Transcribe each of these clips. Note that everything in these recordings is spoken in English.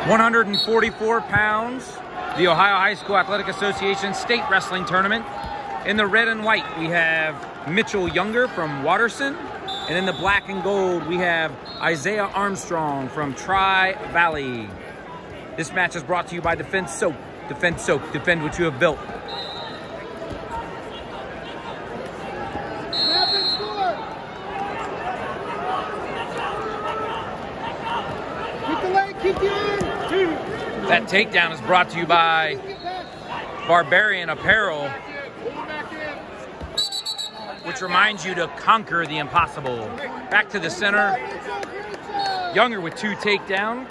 144 pounds, the Ohio High School Athletic Association State Wrestling Tournament. In the red and white, we have Mitchell Younger from Watterson. And in the black and gold, we have Isaiah Armstrong from Tri-Valley. This match is brought to you by Defense Soap. Defense Soap, defend what you have built. That takedown is brought to you by Barbarian Apparel, which reminds you to conquer the impossible. Back to the center. Younger with 2 takedowns.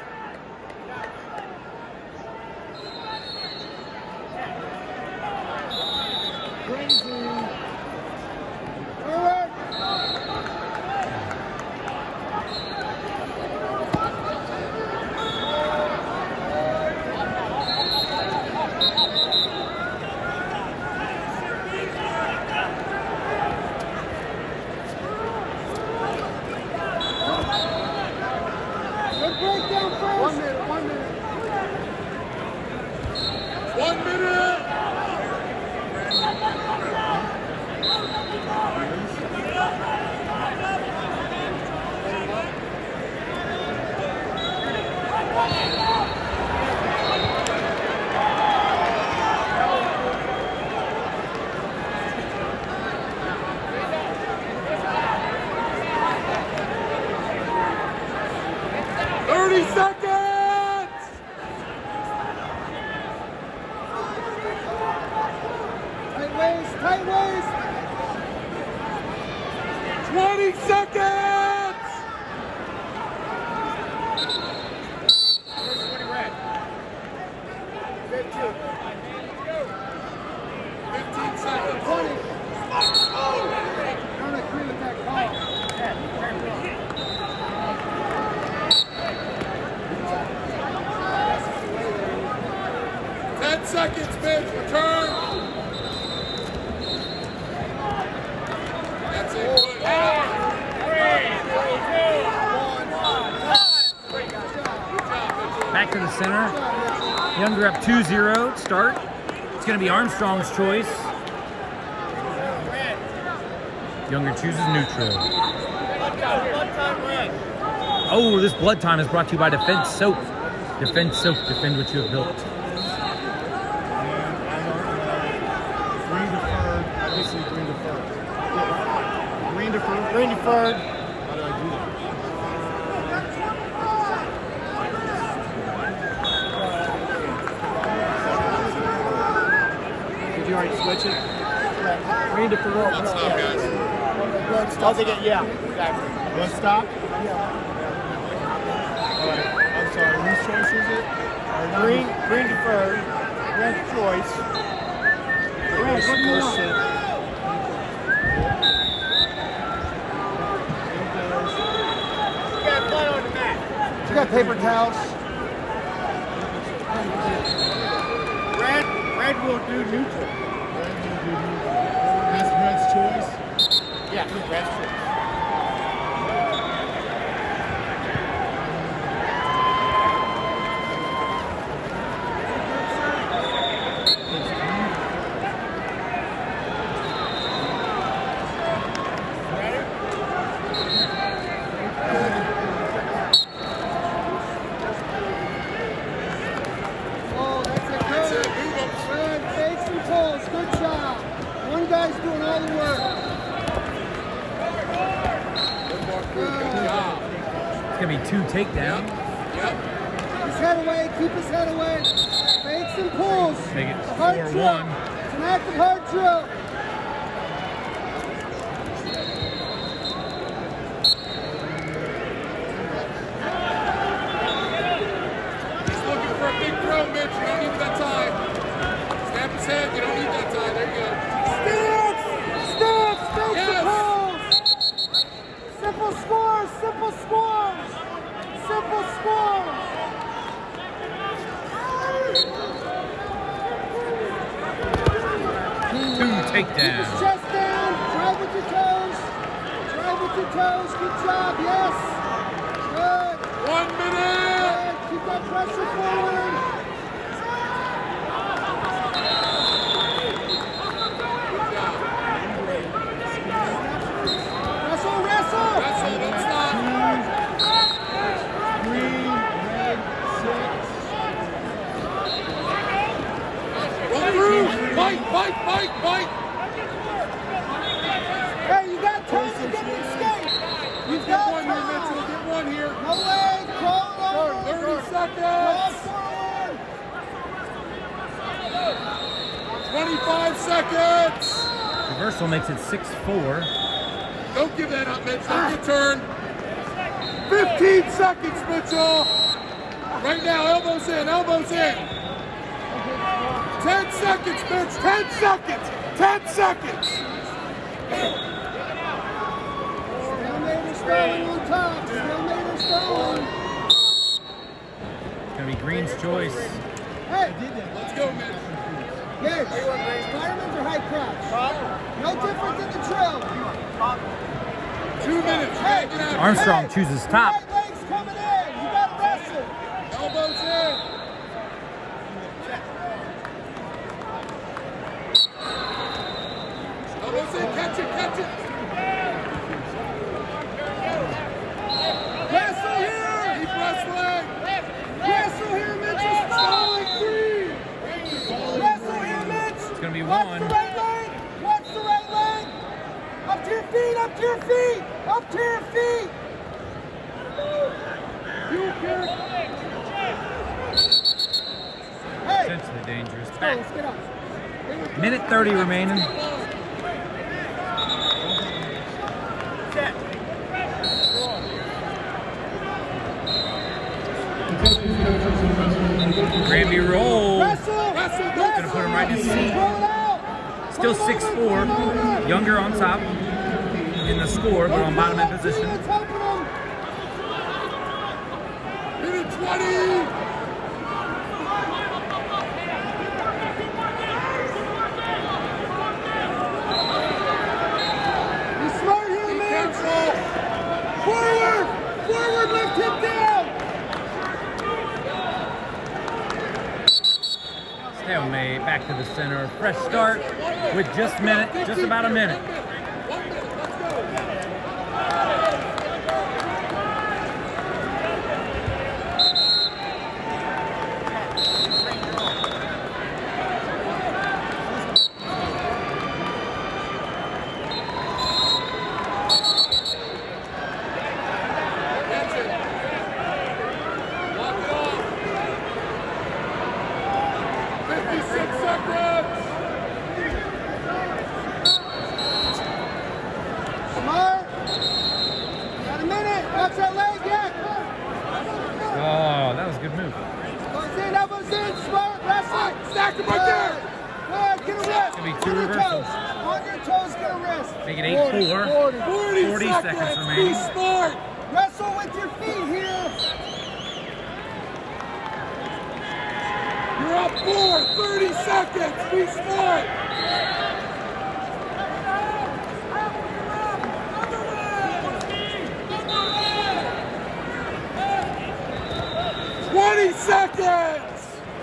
Tight waist. 20 seconds. First 20 red. 15. 15 seconds. 20. I don't agree with that call. 10 seconds, Mitch. Return. Back to the center. Younger up 2-0 start. It's going to be Armstrong's choice. Younger chooses neutral. Oh, this blood time is brought to you by Defense Soap. Defense Soap, defend what you have built. Green deferred. How do I do that? Did you already switch it? Green deferred. Let's stop, guys. I'll take it, yeah. Exactly. Let's stop? Yeah. Alright, I'm sorry, whose choice is it? Green deferred. Red choice. Red, what do you want? You got paper towels. Red will do neutral. That's Red's choice? Yeah, Red's choice. Good job. One guy's doing all the work. It's going to be 2 takedowns. Yep. Keep his head away. Keep his head away. Fakes and pulls. Make it 4-1. It's an active hard drill. He's looking for a big throw, Mitch. You don't need that time. Snap his head. You don't need that time. There you go. Stance! Stance! Fakes and pulls. Simple scores. Simple scores. Simple scores. 2 takedowns. Keep his chest down. Drive with your toes. Drive with your toes. Good job. Yes. Good. 1 minute. Good. Keep that pressure forward. 25 seconds. Reversal makes it 6-4. Don't give that up, Mitch. Don't get turned. 15 seconds, Mitchell. Right now, elbows in, elbows in. 10 seconds, Mitch. 10 seconds. 10 seconds. Stalemate Sterling on top. Stalemate Sterling. It's going to be Green's choice. Hey, Let's go, Mitch. Mitch. Fireman's or high crouch? No different than the drill. 2 minutes. Hey, Get out. Armstrong chooses top. Right leg's coming in. You got to wrestle. Elbows in. Elbows in. Catch it, catch it. Wrestle here. Keep wrestling. Wrestle here, Mitchell. Stalling free. Wrestle here, Mitch. It's going to be Watch one. the right leg. Watch the right leg. Up to your feet. Up to your feet. Up to your feet. You here. Hey. Potentially dangerous. Let's go. Let's get up. Minute 30 remaining. Granby roll. Wrestle. Wrestle. Gonna put him right in his seat. Roll it out. Still 6-4. Younger on top in the score, but on bottom end position. It's helping him. Minute 20. You smart here, man. Forward. Forward. Lift him down. Stalemate back to the center. Fresh start with just about a minute. 1 minute. Let's go. Catch it. Lock it off. 56 seconds. Smart. Got a minute. Watch that leg yet. Oh, that was a good move. Elbows in. Elbows in. Smart. Wrestle. Stack him right there. Good. Get a wrist. Gonna be two On your reversals. toes. On your toes. Get a wrist. Make it 8-4. 40 seconds Be remaining. smart. Wrestle with your feet here. You're up 4. 30 seconds. Be smart. Seconds!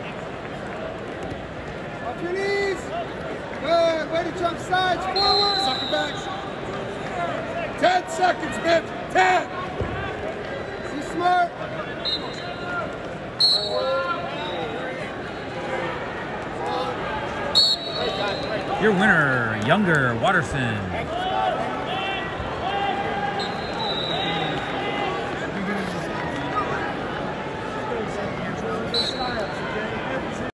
Off your knees. Good. Way to jump sides. Forward. Suck it back. 10 seconds, Mitch. 10. Be smart. Your winner, Younger Watterson.